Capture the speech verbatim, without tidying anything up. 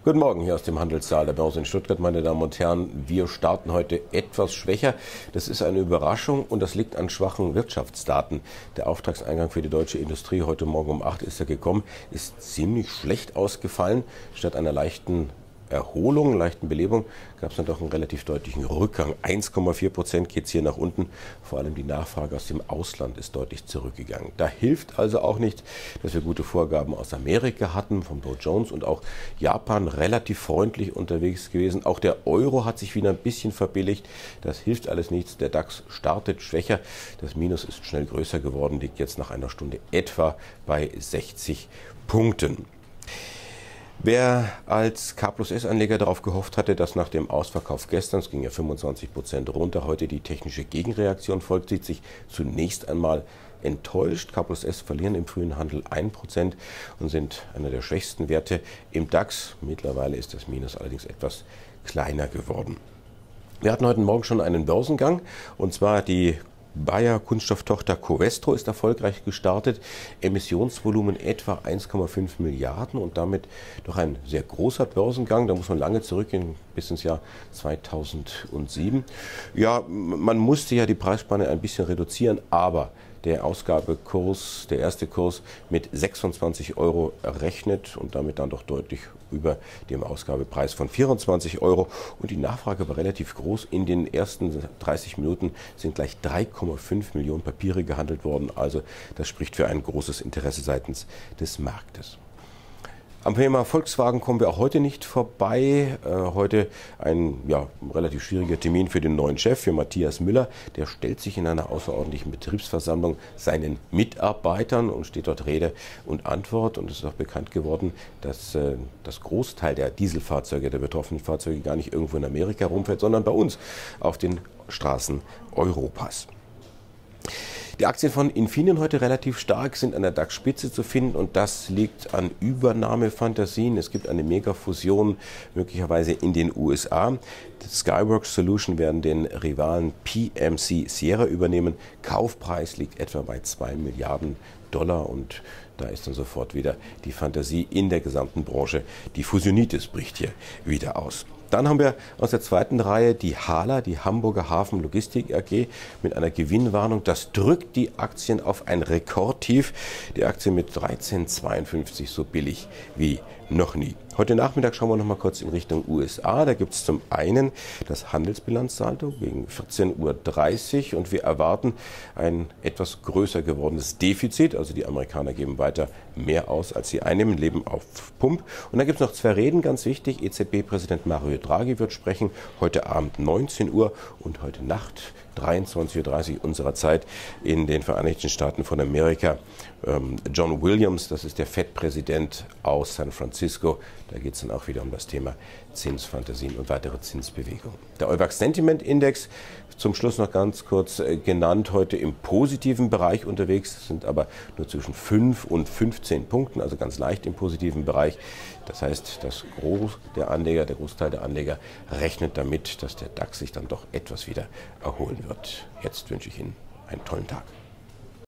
Guten Morgen hier aus dem Handelssaal der Börse in Stuttgart, meine Damen und Herren. Wir starten heute etwas schwächer. Das ist eine Überraschung und das liegt an schwachen Wirtschaftsdaten. Der Auftragseingang für die deutsche Industrie heute Morgen um acht ist er gekommen, ist ziemlich schlecht ausgefallen. Statt einer leichten Erholung, leichten Belebung gab es dann doch einen relativ deutlichen Rückgang. eins Komma vier Prozent geht es hier nach unten. Vor allem die Nachfrage aus dem Ausland ist deutlich zurückgegangen. Da hilft also auch nicht, dass wir gute Vorgaben aus Amerika hatten, vom Dow Jones, und auch Japan relativ freundlich unterwegs gewesen. Auch der Euro hat sich wieder ein bisschen verbilligt. Das hilft alles nichts. Der DAX startet schwächer. Das Minus ist schnell größer geworden, liegt jetzt nach einer Stunde etwa bei sechzig Punkten. Wer als K plus S-Anleger darauf gehofft hatte, dass nach dem Ausverkauf gestern, es ging ja fünfundzwanzig Prozent runter, heute die technische Gegenreaktion folgt, sieht sich zunächst einmal enttäuscht. K plus S verlieren im frühen Handel ein Prozent und sind einer der schwächsten Werte im DAX. Mittlerweile ist das Minus allerdings etwas kleiner geworden. Wir hatten heute Morgen schon einen Börsengang, und zwar die Bayer Kunststofftochter Covestro ist erfolgreich gestartet. Emissionsvolumen etwa eins Komma fünf Milliarden und damit doch ein sehr großer Börsengang. Da muss man lange zurückgehen, bis ins Jahr zweitausendsieben. Ja, man musste ja die Preisspanne ein bisschen reduzieren, aber der Ausgabekurs, der erste Kurs mit sechsundzwanzig Euro errechnet und damit dann doch deutlich über dem Ausgabepreis von vierundzwanzig Euro. Und die Nachfrage war relativ groß. In den ersten dreißig Minuten sind gleich drei Komma fünf Millionen Papiere gehandelt worden. Also das spricht für ein großes Interesse seitens des Marktes. Am Thema Volkswagen kommen wir auch heute nicht vorbei. Äh, heute ein ja, relativ schwieriger Termin für den neuen Chef, für Matthias Müller. Der stellt sich in einer außerordentlichen Betriebsversammlung seinen Mitarbeitern und steht dort Rede und Antwort. Und es ist auch bekannt geworden, dass äh, das Großteil der Dieselfahrzeuge, der betroffenen Fahrzeuge, gar nicht irgendwo in Amerika rumfährt, sondern bei uns auf den Straßen Europas. Die Aktien von Infineon heute relativ stark, sind an der DAX-Spitze zu finden, und das liegt an Übernahmefantasien. Es gibt eine Megafusion möglicherweise in den U S A. Die Skyworks Solution werden den Rivalen P M C Sierra übernehmen. Kaufpreis liegt etwa bei zwei Milliarden Dollar, und da ist dann sofort wieder die Fantasie in der gesamten Branche. Die Fusionitis bricht hier wieder aus. Dann haben wir aus der zweiten Reihe die HHLA, die Hamburger Hafen Logistik A G, mit einer Gewinnwarnung. Das drückt die Aktien auf ein Rekordtief. Die Aktie mit dreizehn Komma zweiundfünfzig, so billig wie noch nie. Heute Nachmittag schauen wir noch mal kurz in Richtung U S A. Da gibt es zum einen das Handelsbilanzsaldo gegen vierzehn Uhr dreißig und wir erwarten ein etwas größer gewordenes Defizit. Also die Amerikaner geben weiter mehr aus, als sie einnehmen, leben auf Pump. Und dann gibt es noch zwei Reden, ganz wichtig. E Z B-Präsident Mario Draghi wird sprechen, heute Abend neunzehn Uhr und heute Nacht dreiundzwanzig Uhr dreißig unserer Zeit in den Vereinigten Staaten von Amerika. John Williams, das ist der Fed-Präsident aus San Francisco. Da geht es dann auch wieder um das Thema Zinsfantasien und weitere Zinsbewegungen. Der Euwax Sentiment Index, zum Schluss noch ganz kurz genannt, heute im positiven Bereich unterwegs, sind aber nur zwischen fünf und fünfzehn Punkten, also ganz leicht im positiven Bereich. Das heißt, das Groß der Anleger, der Großteil der Anleger rechnet damit, dass der DAX sich dann doch etwas wieder erholen wird. Jetzt wünsche ich Ihnen einen tollen Tag.